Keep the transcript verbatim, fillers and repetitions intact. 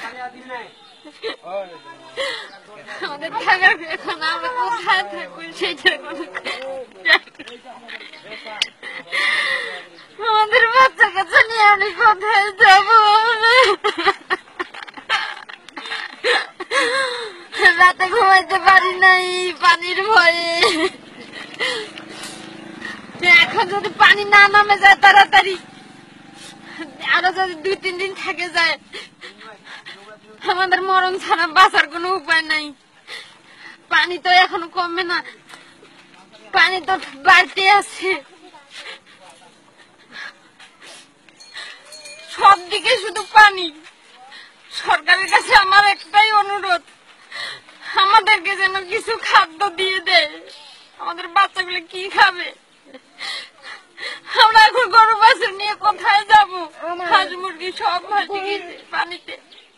আমাদের থাকার এখন আমরা কোথায় থাকবো সেটা কোনো আমাদের বাচ্চা কাচ্চা নিয়ে আমি কোথায় যাবো রাতে ঘুমাইতে পারি নাই পানির ভয়ে এখন যদি পানি না নামে যায় তাড়াতাড়ি আরো যদি দুই তিন দিন থেকে যায় আমাদের মরণ ছাড়া বাঁচার কোনো উপায় নাই পানি তো এখন কমবে না পানি তো বাড়তে আছে সব দিকে শুধু পানি সরকারের কাছে আমার একটাই অনুরোধ আমাদেরকে যেন কিছু খাদ্য দিয়ে দেয় আমাদের বাচ্চাগুলো কি খাবে আমরা এখন গরু বাছুর নিয়ে কোথায় যাবো হাঁস মুরগি সব ভাসে গেছে পানিতে